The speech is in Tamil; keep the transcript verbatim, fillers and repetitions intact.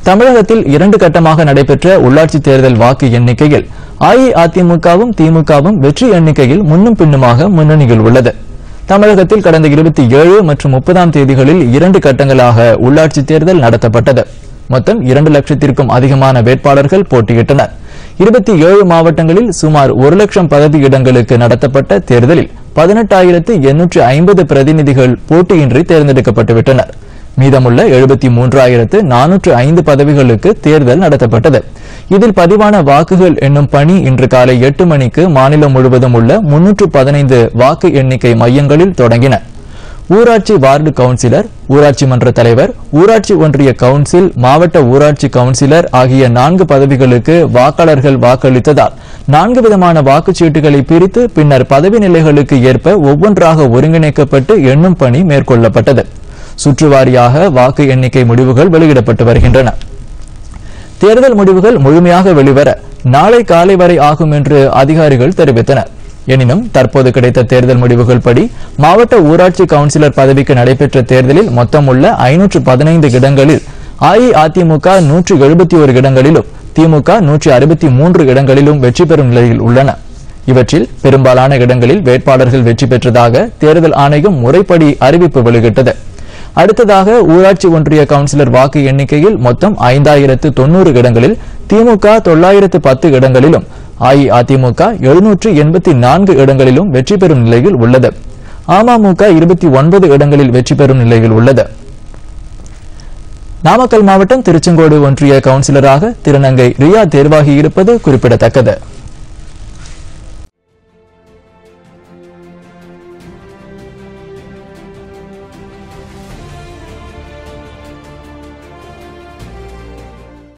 தமிழகத்தில் இரண்டு கட்டமாக நடைபெற்ற உள்ளாட்சி தேர்தல் வாக்கு எண்ணிக்கையில் அஇஅதிமுகவும் திமுகவும் வெற்றி எண்ணிக்கையில் முன்னும் பின்னுமாக முன்னணியில் உள்ளது. தமிழகத்தில் கடந்த இருபத்தி ஏழு மற்றும் முப்பதாம் தேதிகளில் இரண்டு கட்டங்களாக உள்ளாட்சி தேர்தல் நடத்தப்பட்டது. மொத்தம் இரண்டு லட்சத்திற்கும் அதிகமான வேட்பாளர்கள் போட்டியிட்டனர். இருபத்தி ஏழு மாவட்டங்களில் சுமார் ஒரு லட்சம் பதவி இடங்களுக்கு நடத்தப்பட்ட தேர்தலில் பதினெட்டாயிரத்து எண்ணூற்று ஐம்பது பிரதிநிதிகள் போட்டியின்றி தேர்ந்தெடுக்கப்பட்டுவிட்டனர். மீதமுள்ள எழுபத்தி மூன்றாயிரத்து நானூற்று ஐந்து பதவிகளுக்கு தேர்தல் நடத்தப்பட்டது. இதில் பதிவான வாக்குகள் எண்ணும் பணி இன்று காலை எட்டு மணிக்கு மாநிலம் முழுவதும் உள்ள முன்னூற்று பதினைந்து வாக்கு எண்ணிக்கை மையங்களில் தொடங்கின. ஊராட்சி வார்டு கவுன்சிலர், ஊராட்சி மன்ற தலைவர், ஊராட்சி ஒன்றிய கவுன்சில், மாவட்ட ஊராட்சி கவுன்சிலர் ஆகிய நான்கு பதவிகளுக்கு வாக்காளர்கள் வாக்களித்ததால் நான்கு விதமான வாக்குச்சீட்டுகளை பிரித்து பின்னர் பதவி நிலைகளுக்கு ஏற்ப ஒவ்வொன்றாக ஒருங்கிணைக்கப்பட்டு எண்ணும் பணி மேற்கொள்ளப்பட்டது. சுற்றுவாரியாக வாக்கு எண்ணிக்கை முடிவுகள் வெளியிடப்பட்டு வருகின்றன. தேர்தல் முடிவுகள் முழுமையாக வெளிவர நாளை காலை வரை ஆகும் என்று அதிகாரிகள் தெரிவித்தனர். எனினும் தற்போது கிடைத்த தேர்தல் முடிவுகள் படி மாவட்ட ஊராட்சி கவுன்சிலர் பதவிக்கு நடைபெற்ற தேர்தலில் மொத்தம் உள்ள ஐநூற்று பதினைந்து இடங்களில் அஇஅதிமுக நூற்று எழுபத்தி ஒரு இடங்களிலும் திமுக நூற்று அறுபத்தி மூன்று இடங்களிலும் வெற்றி பெறும் நிலையில் உள்ளன. இவற்றில் பெரும்பாலான இடங்களில் வேட்பாளர்கள் வெற்றி பெற்றதாக தேர்தல் ஆணையம் முறைப்படி அறிவிப்பு வெளியிட்டது. அடுத்ததாக ஊராட்சி ஒன்றிய கவுன்சிலர் வாக்கு எண்ணிக்கையில் மொத்தம் ஐந்தாயிரத்து தொன்னூறு இடங்களில் திமுக தொள்ளாயிரத்து பத்து இடங்களிலும் அஇஅதிமுக எழுநூற்று எண்பத்தி நான்கு இடங்களிலும் வெற்றி பெறும் நிலையில் உள்ளது. அமமுக இருபத்தி ஒன்பது இடங்களில் வெற்றி பெறும் நிலையில் உள்ளது. நாமக்கல் மாவட்டம் திருச்செங்கோடு ஒன்றிய கவுன்சிலராக திருநங்கை ரியா தேர்வாகி இருப்பது குறிப்பிடத்தக்கது.